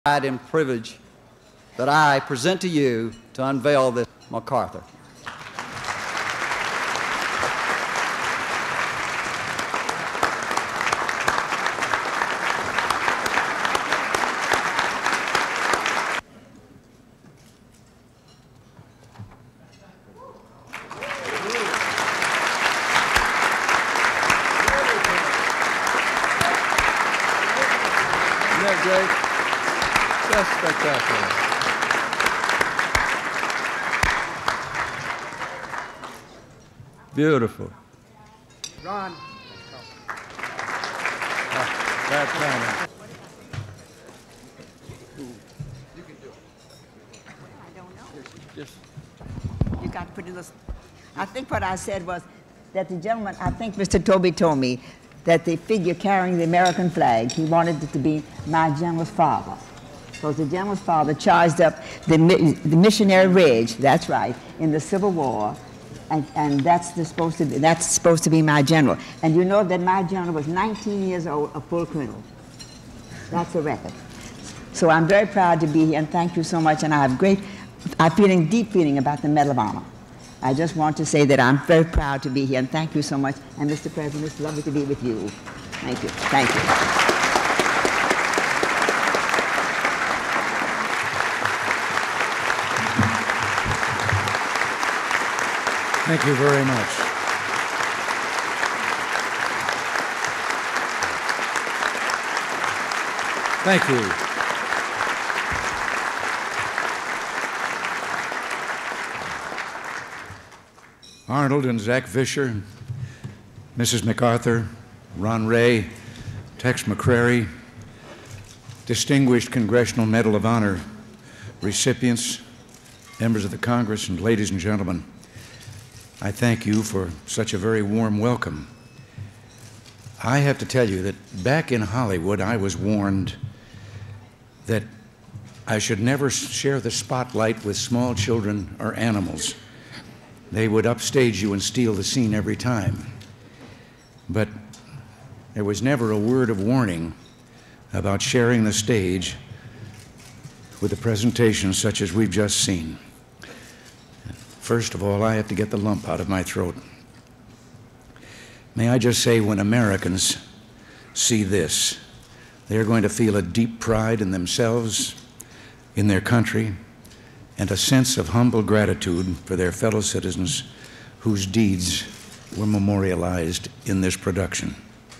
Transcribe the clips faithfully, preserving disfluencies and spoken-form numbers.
Pride and privilege that I present to you to unveil this MacArthur. Isn't that great? That's spectacular. Beautiful. Ron. Oh, that's kind You can do it. I don't know. just You got to put in those. I think what I said was that the gentleman, I think Mister Toby told me that the figure carrying the American flag, he wanted it to be my general's father. Because the general's father charged up the, the missionary ridge, that's right, in the Civil War, and, and that's, the supposed to be, that's supposed to be my general. And you know that my general was nineteen years old, a full colonel. That's a record. So I'm very proud to be here, and thank you so much, and I have great, I'm feeling deep feeling about the Medal of Honor. I just want to say that I'm very proud to be here, and thank you so much. And Mister President, it's lovely to be with you. Thank you. Thank you. Thank you very much. Thank you. Arnold and Zach Vischer, Missus MacArthur, Ron Ray, Tex McCrary, distinguished Congressional Medal of Honor recipients, members of the Congress, and ladies and gentlemen, I thank you for such a very warm welcome. I have to tell you that back in Hollywood, I was warned that I should never share the spotlight with small children or animals. They would upstage you and steal the scene every time. But there was never a word of warning about sharing the stage with a presentation such as we've just seen. First of all, I have to get the lump out of my throat. May I just say, when Americans see this, they're going to feel a deep pride in themselves, in their country, and a sense of humble gratitude for their fellow citizens whose deeds were memorialized in this production.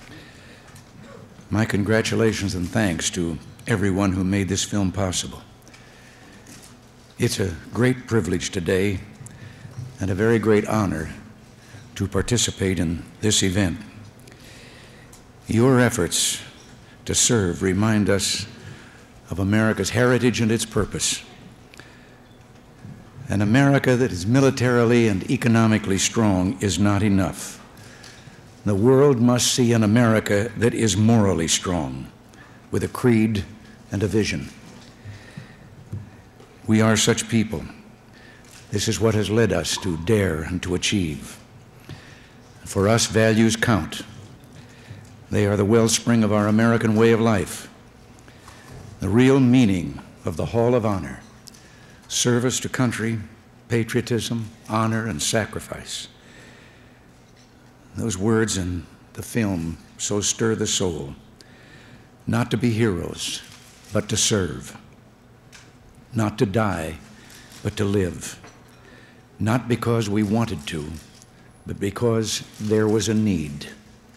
My congratulations and thanks to everyone who made this film possible. It's a great privilege today and a very great honor to participate in this event. Your efforts to serve remind us of America's heritage and its purpose. An America that is militarily and economically strong is not enough. The world must see an America that is morally strong, with a creed and a vision. We are such people. This is what has led us to dare and to achieve. For us, values count. They are the wellspring of our American way of life. The real meaning of the Hall of Honor: service to country, patriotism, honor, and sacrifice. Those words in the film so stir the soul. Not to be heroes, but to serve. Not to die, but to live. Not because we wanted to, but because there was a need.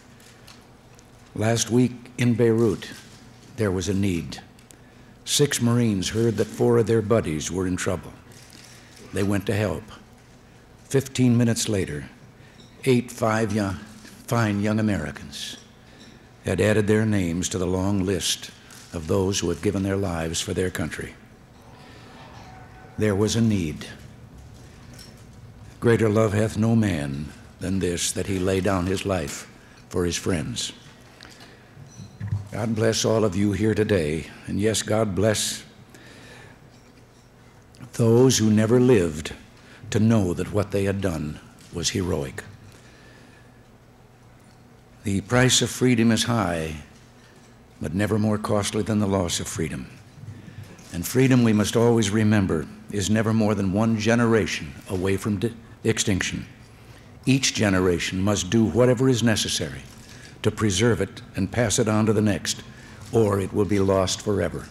Last week in Beirut, there was a need. Six Marines heard that four of their buddies were in trouble. They went to help. Fifteen minutes later, eight five young, fine young Americans had added their names to the long list of those who have given their lives for their country. There was a need. Greater love hath no man than this, that he lay down his life for his friends. God bless all of you here today, and yes, God bless those who never lived to know that what they had done was heroic. The price of freedom is high, but never more costly than the loss of freedom. And freedom, we must always remember, is never more than one generation away from extinction. Each generation must do whatever is necessary to preserve it and pass it on to the next, or it will be lost forever.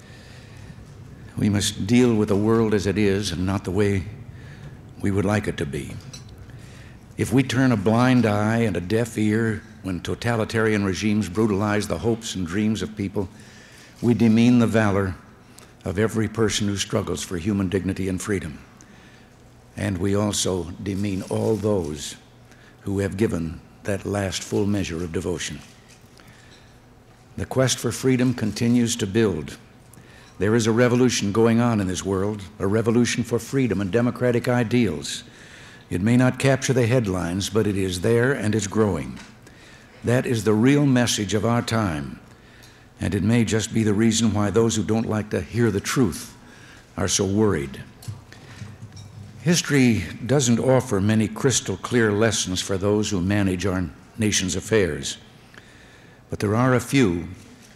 We must deal with the world as it is and not the way we would like it to be. If we turn a blind eye and a deaf ear when totalitarian regimes brutalize the hopes and dreams of people, we demean the valor of every person who struggles for human dignity and freedom. And we also demean all those who have given that last full measure of devotion. The quest for freedom continues to build. There is a revolution going on in this world, a revolution for freedom and democratic ideals. It may not capture the headlines, but it is there and it's growing. That is the real message of our time, and it may just be the reason why those who don't like to hear the truth are so worried. History doesn't offer many crystal clear lessons for those who manage our nation's affairs, but there are a few,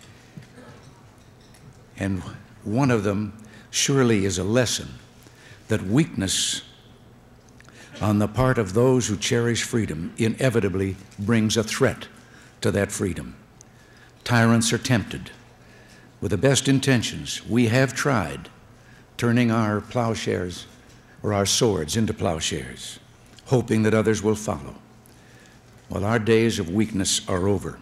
and one of them surely is a lesson that weakness on the part of those who cherish freedom inevitably brings a threat to that freedom. Tyrants are tempted. With the best intentions, we have tried turning our plowshares or our swords into plowshares, hoping that others will follow. Well, our days of weakness are over.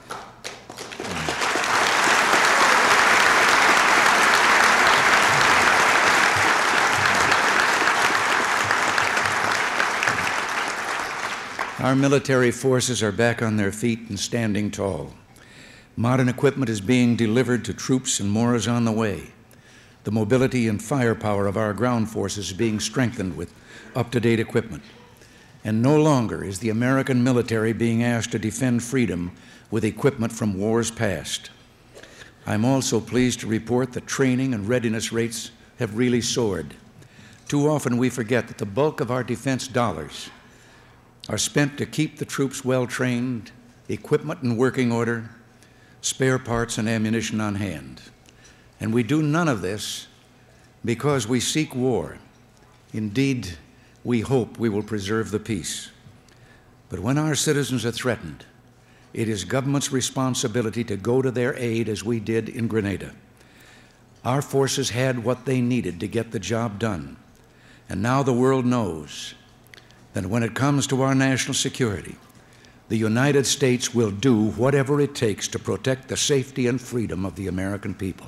Our military forces are back on their feet and standing tall. Modern equipment is being delivered to troops and more is on the way. The mobility and firepower of our ground forces is being strengthened with up-to-date equipment. And no longer is the American military being asked to defend freedom with equipment from wars past. I'm also pleased to report that training and readiness rates have really soared. Too often we forget that the bulk of our defense dollars are spent to keep the troops well-trained, equipment in working order, spare parts and ammunition on hand. And we do none of this because we seek war. Indeed, we hope we will preserve the peace. But when our citizens are threatened, it is government's responsibility to go to their aid as we did in Grenada. Our forces had what they needed to get the job done. And now the world knows that when it comes to our national security, the United States will do whatever it takes to protect the safety and freedom of the American people.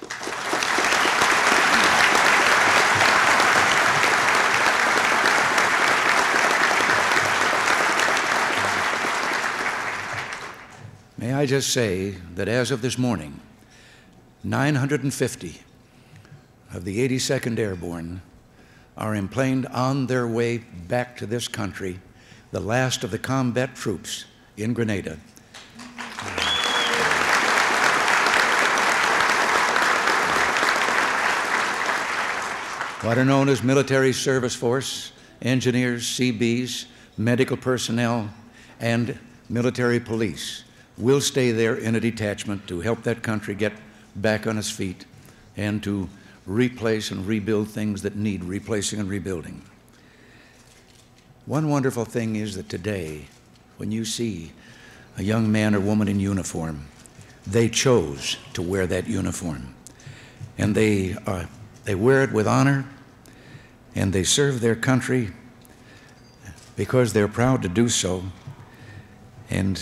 May I just say that as of this morning, nine hundred fifty of the eighty-second Airborne are emplaned on their way back to this country, the last of the combat troops in Grenada. What are known as military service force, engineers, C Bs, medical personnel, and military police will stay there in a detachment to help that country get back on its feet and to replace and rebuild things that need replacing and rebuilding. One wonderful thing is that today, when you see a young man or woman in uniform, they chose to wear that uniform. And they, uh, they wear it with honor, and they serve their country because they're proud to do so. And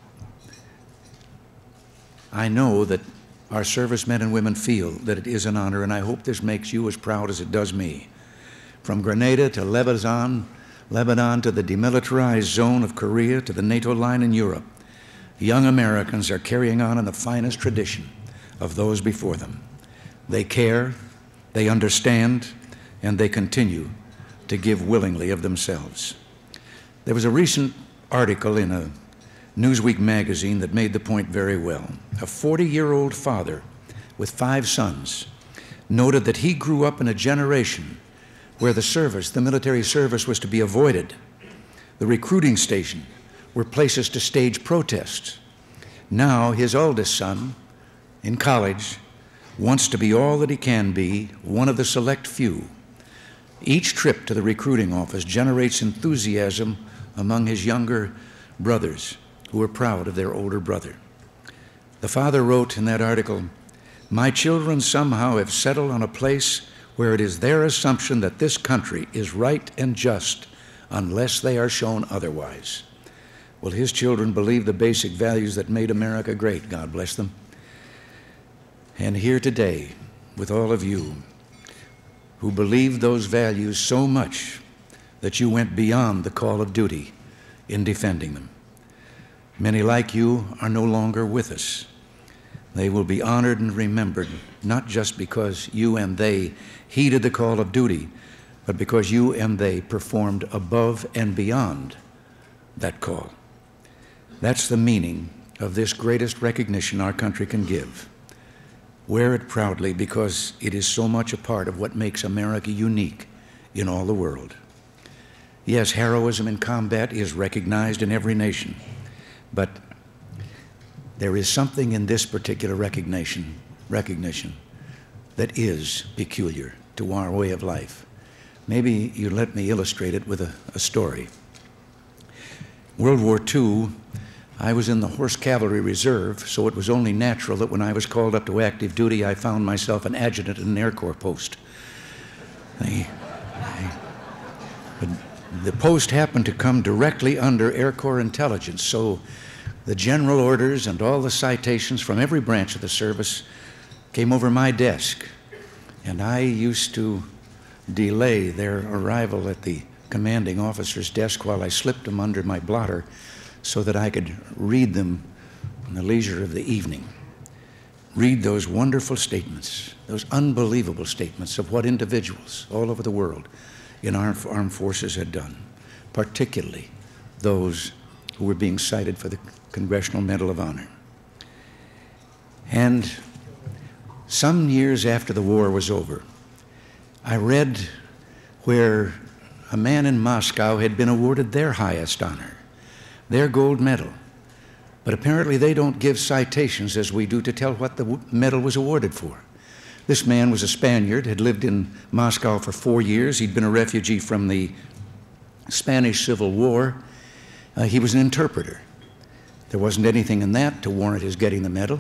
I know that our servicemen and women feel that it is an honor, and I hope this makes you as proud as it does me. From Grenada to Lebanon, Lebanon to the demilitarized zone of Korea to the NATO line in Europe, young Americans are carrying on in the finest tradition of those before them. They care, they understand, and they continue to give willingly of themselves. There was a recent article in a Newsweek magazine that made the point very well. A forty-year-old father with five sons noted that he grew up in a generation where the service, the military service, was to be avoided. The recruiting station were places to stage protests. Now his oldest son, in college, wants to be all that he can be, one of the select few. Each trip to the recruiting office generates enthusiasm among his younger brothers who are proud of their older brother. The father wrote in that article, "My children somehow have settled on a place where it is their assumption that this country is right and just unless they are shown otherwise." Well, his children believe the basic values that made America great, God bless them. And here today, with all of you who believe those values so much that you went beyond the call of duty in defending them. Many like you are no longer with us. They will be honored and remembered, not just because you and they heeded the call of duty, but because you and they performed above and beyond that call. That's the meaning of this greatest recognition our country can give. Wear it proudly because it is so much a part of what makes America unique in all the world. Yes, heroism in combat is recognized in every nation, but there is something in this particular recognition, recognition that is peculiar to our way of life. Maybe you let me illustrate it with a, a story. World War Two, I was in the Horse Cavalry Reserve, so it was only natural that when I was called up to active duty, I found myself an adjutant in an Air Corps post. I, I, but the post happened to come directly under Air Corps intelligence, so the general orders and all the citations from every branch of the service came over my desk, and I used to delay their arrival at the commanding officer's desk while I slipped them under my blotter so that I could read them in the leisure of the evening. Read those wonderful statements, those unbelievable statements of what individuals all over the world in our armed forces had done, particularly those who were being cited for the Congressional Medal of Honor. And some years after the war was over, I read where a man in Moscow had been awarded their highest honor, their gold medal. But apparently they don't give citations as we do to tell what the medal was awarded for. This man was a Spaniard, had lived in Moscow for four years. He'd been a refugee from the Spanish Civil War. Uh, he was an interpreter. There wasn't anything in that to warrant his getting the medal.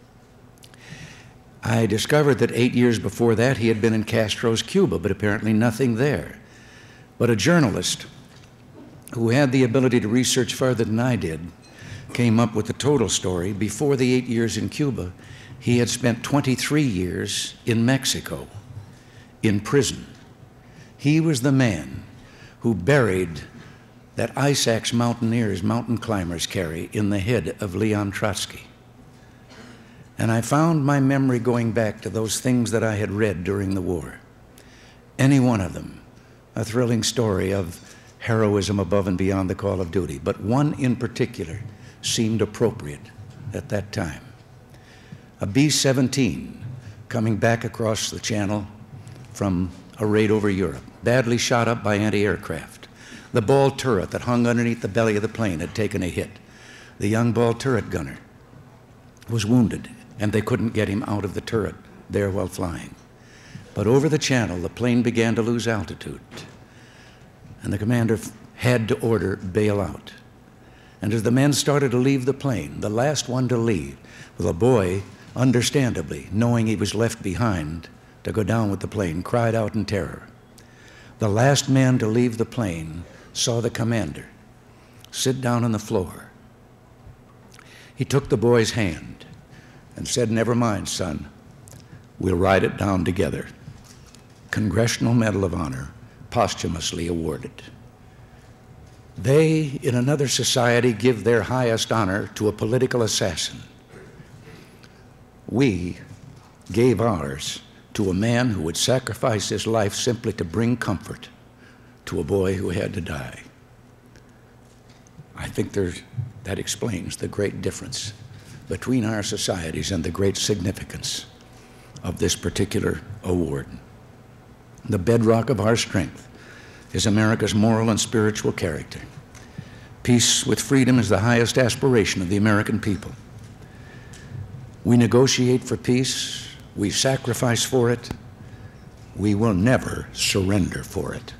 I discovered that eight years before that he had been in Castro's Cuba, but apparently nothing there. But a journalist who had the ability to research further than I did came up with the total story. Before the eight years in Cuba, he had spent twenty-three years in Mexico, in prison. He was the man who buried that ice axe mountaineers, mountain climbers carry in the head of Leon Trotsky. And I found my memory going back to those things that I had read during the war. Any one of them, a thrilling story of heroism above and beyond the call of duty, but one in particular seemed appropriate at that time. A B seventeen coming back across the channel from a raid over Europe, badly shot up by anti-aircraft. The ball turret that hung underneath the belly of the plane had taken a hit. The young ball turret gunner was wounded, and they couldn't get him out of the turret there while flying. But over the channel, the plane began to lose altitude, and the commander had to order bail out. And as the men started to leave the plane, the last one to leave, the boy, understandably, knowing he was left behind to go down with the plane, cried out in terror. The last man to leave the plane saw the commander sit down on the floor. He took the boy's hand and said, "Never mind, son, we'll ride it down together." Congressional Medal of Honor, posthumously awarded. They, in another society, give their highest honor to a political assassin. We gave ours to a man who would sacrifice his life simply to bring comfort to a boy who had to die. I think there's, that explains the great difference between our societies and the great significance of this particular award. The bedrock of our strength is America's moral and spiritual character. Peace with freedom is the highest aspiration of the American people. We negotiate for peace We sacrifice for it. We will never surrender for it.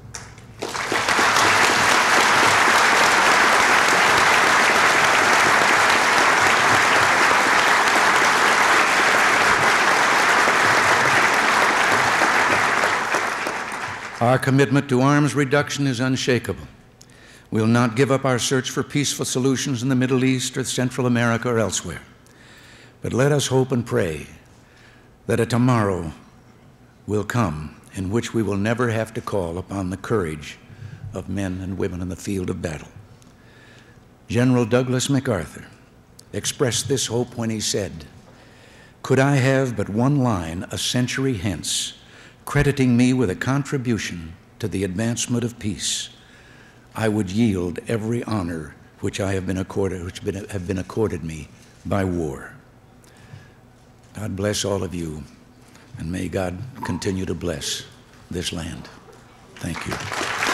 Our commitment to arms reduction is unshakable. We'll not give up our search for peaceful solutions in the Middle East or Central America or elsewhere. But let us hope and pray that a tomorrow will come in which we will never have to call upon the courage of men and women in the field of battle. General Douglas MacArthur expressed this hope when he said, "Could I have but one line a century hence, crediting me with a contribution to the advancement of peace, I would yield every honor which I have been accorded, which been, have been accorded me by war." God bless all of you, and may God continue to bless this land. Thank you.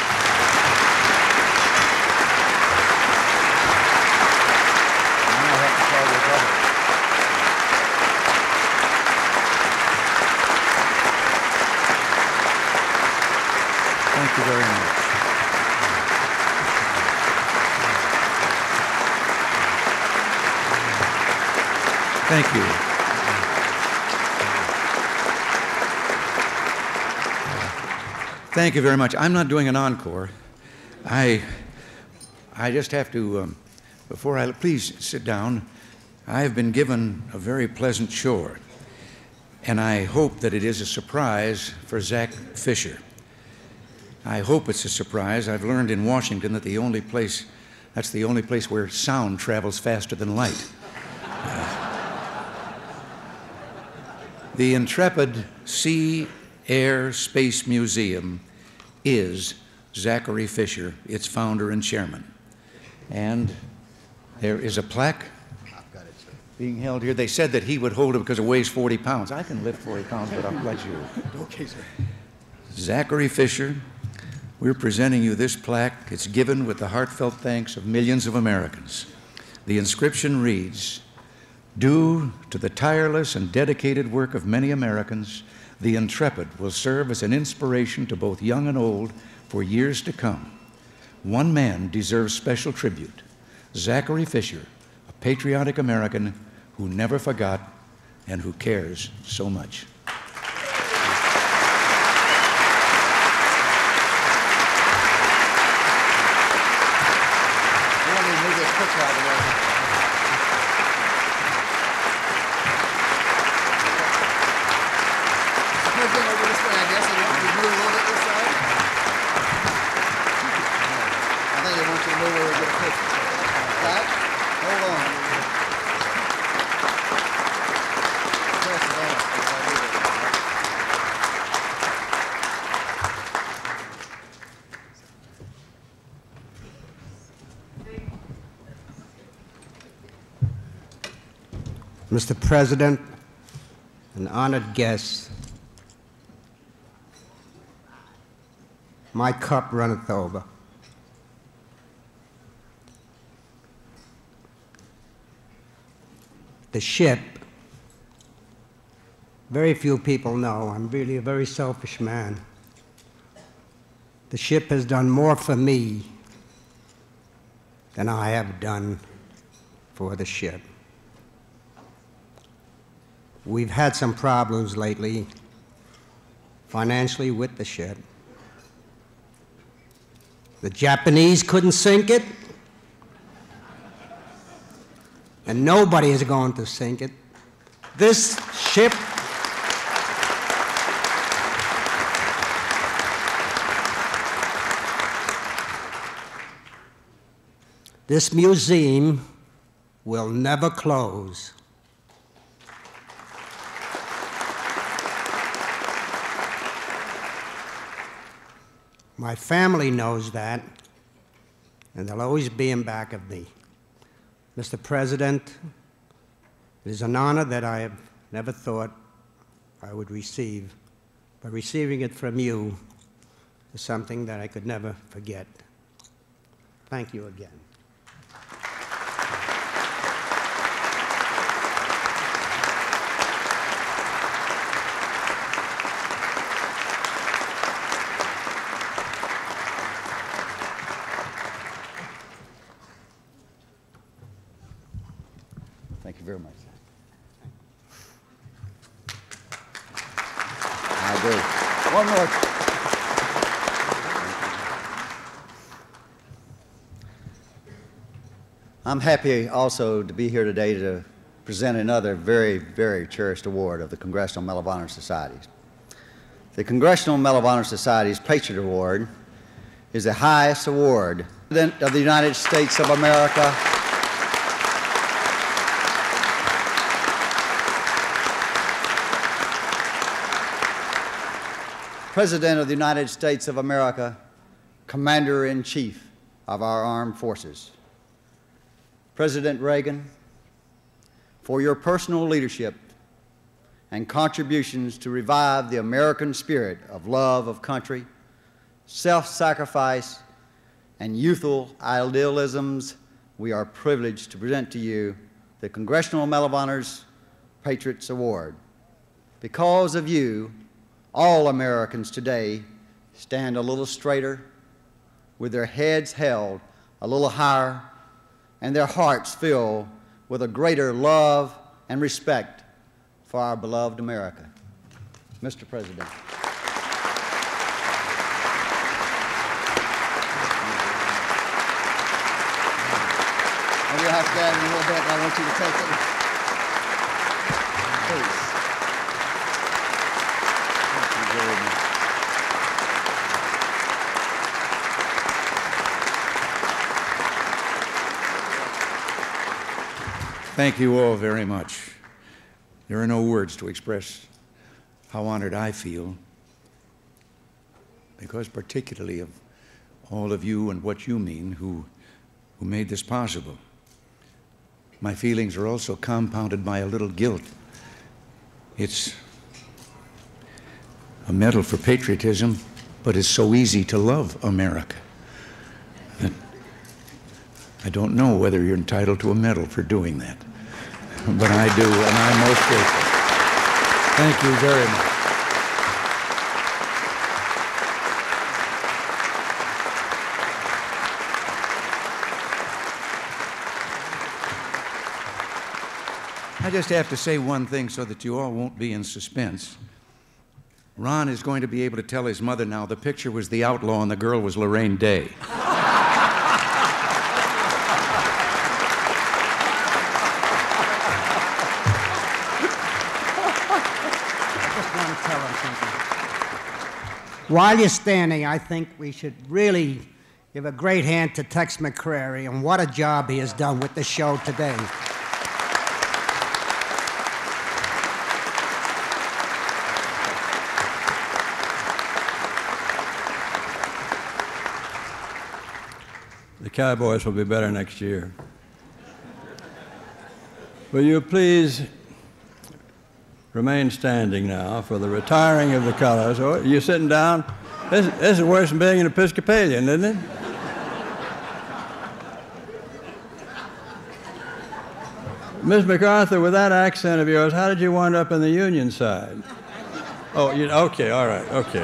Thank you very much. Thank you. Thank you very much. I'm not doing an encore. I, I just have to, um, before I, please sit down. I have been given a very pleasant chore, and I hope that it is a surprise for Zach Fisher. I hope it's a surprise. I've learned in Washington that the only place, that's the only place where sound travels faster than light. Uh, the intrepid Sea, Air, Space Museum is Zachary Fisher, its founder and chairman. And there is a plaque being held here. They said that he would hold it because it weighs forty pounds. I can lift forty pounds, but I'll let you. Okay, sir. Zachary Fisher, we're presenting you this plaque. It's given with the heartfelt thanks of millions of Americans. The inscription reads, "Due to the tireless and dedicated work of many Americans, the Intrepid will serve as an inspiration to both young and old for years to come. One man deserves special tribute, Zachary Fisher, a patriotic American who never forgot and who cares so much." Mister President and honored guests, my cup runneth over. The ship, very few people know, I'm really a very selfish man. The ship has done more for me than I have done for the ship. We've had some problems lately financially with the ship. The Japanese couldn't sink it, and nobody is going to sink it. This ship this museum will never close. My family knows that, and they'll always be in back of me. Mister President, it is an honor that I have never thought I would receive, but receiving it from you is something that I could never forget. Thank you again. Thank you very much. I do. One more. I'm happy also to be here today to present another very, very cherished award of the Congressional Medal of Honor Society. The Congressional Medal of Honor Society's Patriot Award is the highest award of the United States of America. President of the United States of America, Commander-in-Chief of our armed forces. President Reagan, for your personal leadership and contributions to revive the American spirit of love of country, self-sacrifice, and youthful idealisms, we are privileged to present to you the Congressional Medal of Honor's Patriots Award. Because of you, all Americans today stand a little straighter, with their heads held a little higher, and their hearts filled with a greater love and respect for our beloved America. Mister President. We'll have to get in a little bit, but I want you to take it. Please. Thank you very much. Thank you all very much. There are no words to express how honored I feel, because particularly of all of you and what you mean who, who made this possible. My feelings are also compounded by a little guilt. It's a medal for patriotism, but it's so easy to love America that I don't know whether you're entitled to a medal for doing that. But I do, and I'm most grateful. Thank you very much. I just have to say one thing so that you all won't be in suspense. Ron is going to be able to tell his mother now the picture was the outlaw and the girl was Lorraine Day. While you're standing, I think we should really give a great hand to Tex McCrary, and what a job he has done with the show today. The Cowboys will be better next year. Will you please remain standing now for the retiring of the colors? Oh, you sitting down? This, this is worse than being an Episcopalian, isn't it? Miss MacArthur, with that accent of yours, how did you wind up on the Union side? Oh, you, okay, all right, okay.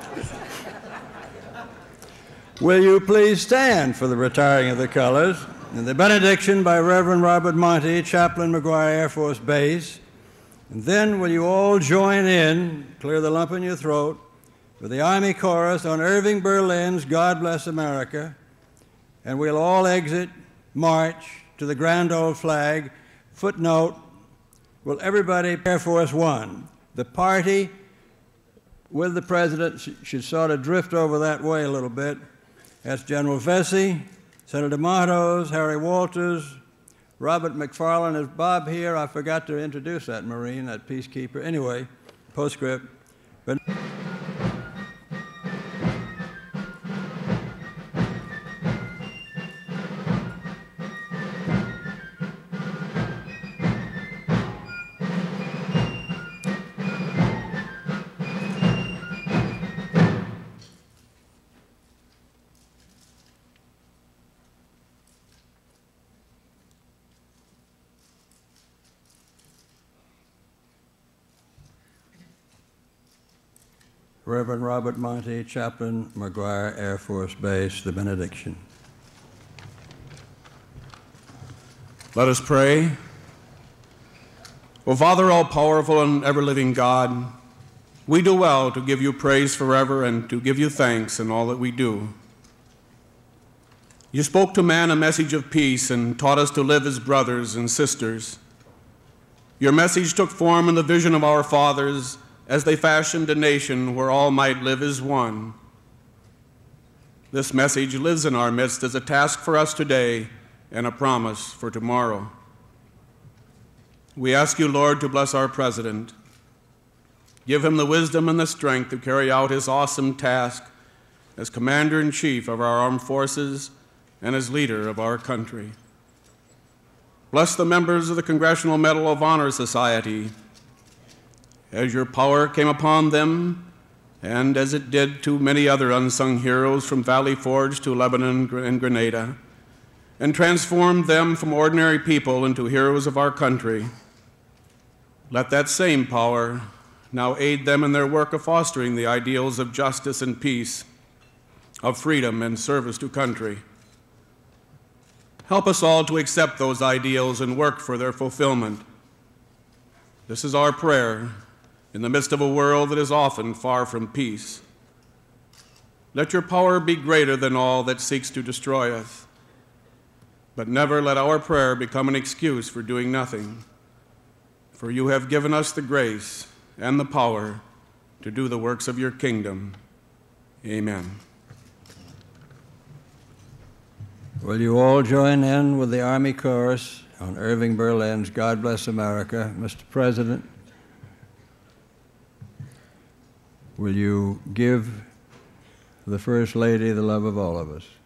Will you please stand for the retiring of the colors and the benediction by Reverend Robert Monty, Chaplain, McGuire Air Force Base. And then will you all join in, clear the lump in your throat, with the Army Chorus on Irving Berlin's God Bless America, and we'll all exit, march to the grand old flag. Footnote, will everybody, Air Force One, the party with the President sh should sort of drift over that way a little bit. That's General Vesey, Senator Matos, Harry Walters, Robert McFarland. Is Bob here? I forgot to introduce that Marine, that peacekeeper. Anyway, postscript. But Reverend Robert Monty, Chaplain, McGuire Air Force Base, the benediction. Let us pray. O Father, all-powerful and ever-living God, we do well to give you praise forever and to give you thanks in all that we do. You spoke to man a message of peace and taught us to live as brothers and sisters. Your message took form in the vision of our fathers as they fashioned a nation where all might live as one. This message lives in our midst as a task for us today and a promise for tomorrow. We ask you, Lord, to bless our president. Give him the wisdom and the strength to carry out his awesome task as Commander-in-Chief of our armed forces and as leader of our country. Bless the members of the Congressional Medal of Honor Society. As your power came upon them, and as it did to many other unsung heroes from Valley Forge to Lebanon and Grenada, and transformed them from ordinary people into heroes of our country, let that same power now aid them in their work of fostering the ideals of justice and peace, of freedom and service to country. Help us all to accept those ideals and work for their fulfillment. This is our prayer in the midst of a world that is often far from peace. Let your power be greater than all that seeks to destroy us, but never let our prayer become an excuse for doing nothing. For you have given us the grace and the power to do the works of your kingdom. Amen. Will you all join in with the Army Chorus on Irving Berlin's God Bless America? Mister President, will you give the First Lady the love of all of us?